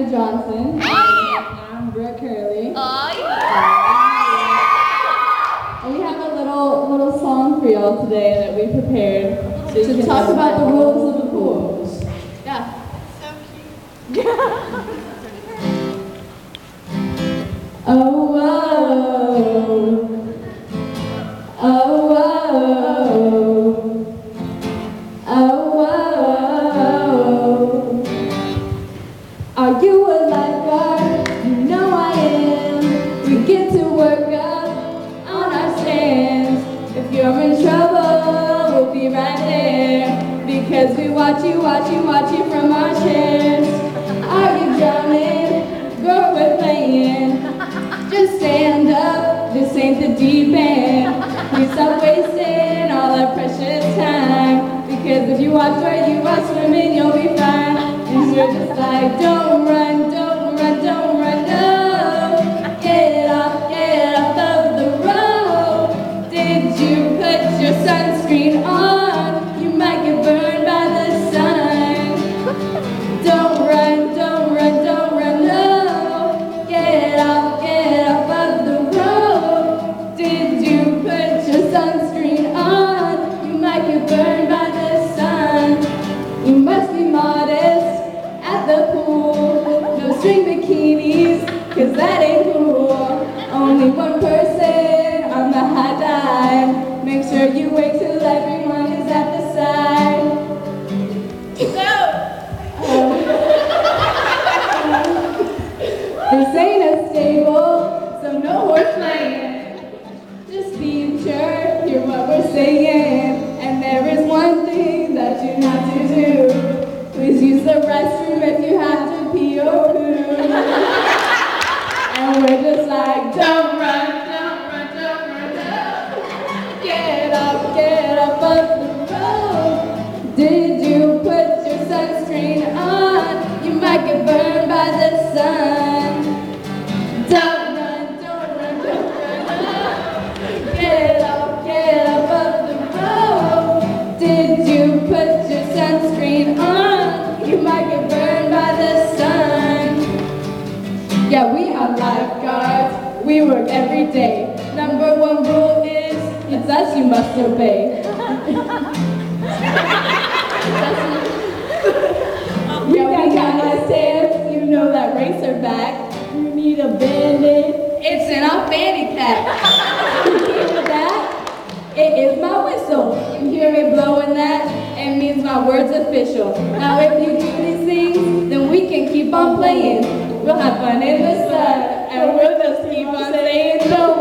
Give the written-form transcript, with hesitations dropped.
Johnson. I'm Brooke Curley. And we have a little song for y'all today that we prepared to talk about the rules of the pool. Yeah. So cute. Oh, whoa. Oh, whoa. Oh, whoa. Are you a lifeguard? You know I am. We get to work up on our stands. If you're in trouble, we'll be right there. Because we watch you from our chairs. Are you drowning? Girl, we're playing. Just stand up, this ain't the deep end. Please stop wasting all our precious time. Because if you watch where you are swimming, you'll be fine. And we're just like, don't run, don't run, don't run, no. Get off of the road. Did you put your sunscreen on? You might get burned by the sun. Don't run, don't run, don't run, no. Get off of the road. Did you put your sunscreen on? You might get burned by the sun. You must be modest at the pool. No string bikinis, cause that ain't cool. Only one person on the high dive. Make sure you wait till everyone is at the side. This ain't a stable, so no horse playing. Just be sure, hear what we're saying. And there is one thing that you have to do. Please use the restroom if you have to pee or poo. And we're just like, don't run, don't run, don't run, don't. Get up of the road. Did you put your sunscreen on? You might get burned by the sun. Don't run, don't run, don't run, don't. Get up of the road. Did you put your sunscreen on? You might get burned by the sun. Yeah, we are lifeguards. We work every day. Number one rule is, it's us you must obey. Yeah, we got our stamps. You know that racerback. You need a band-aid. It's in our fanny pack. You hear that? It is my whistle. You hear me blowing that? It means my word's official. Now if you do these things, then we can keep on playing. We'll have fun in the sun, and we'll just keep on saying no.